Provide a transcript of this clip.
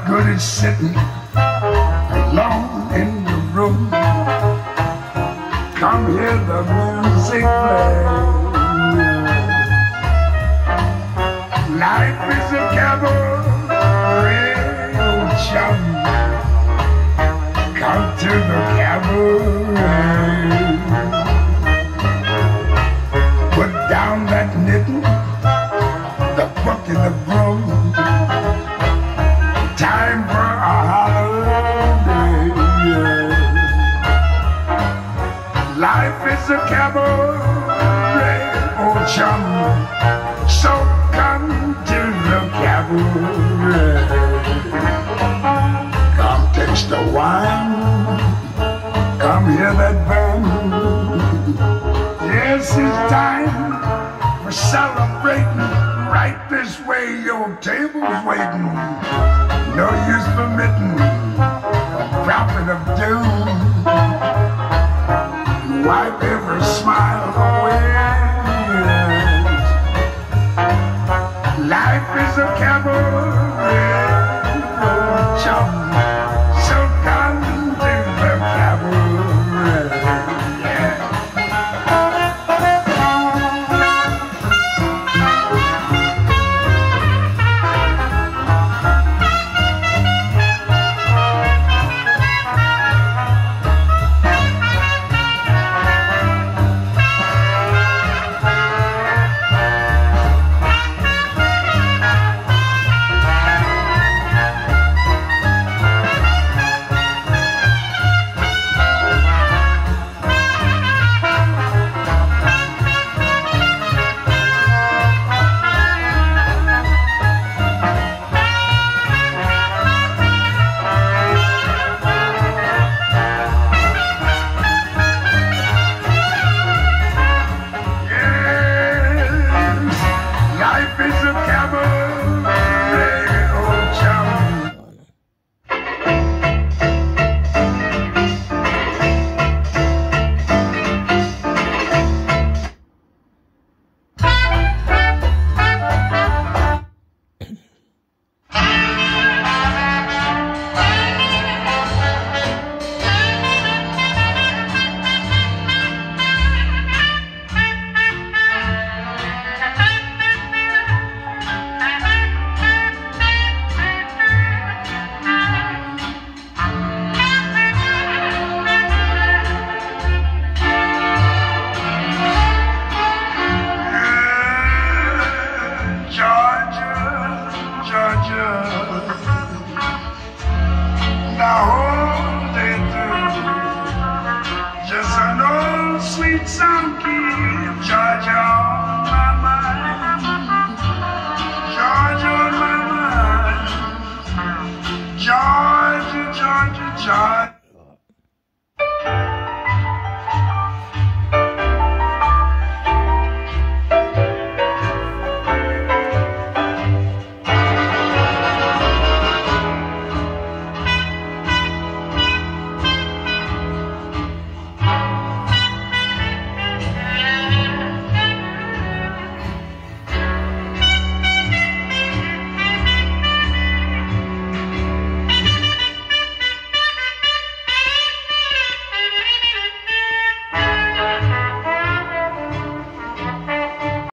good as sitting alone in the room. Come hear the music play. Life is a cabaret, old chum. Come to the cabaret. Put down that knitting, the book and the broom. Time for a holiday. Life is a cabaret, old chum. So come to the cabaret. Come taste the wine. Come hear that band. Yes, it's time for celebrating. Right this way, your table's waiting. No use permitting a prophet of doom. Wipe every smile away. Life is a cabaret, old chum. So come to the cabaret. Yeah. Now hold it through. Just an old sweet song keep Georgia on my mind. Georgia on my mind. Georgia, Georgia, Georgia.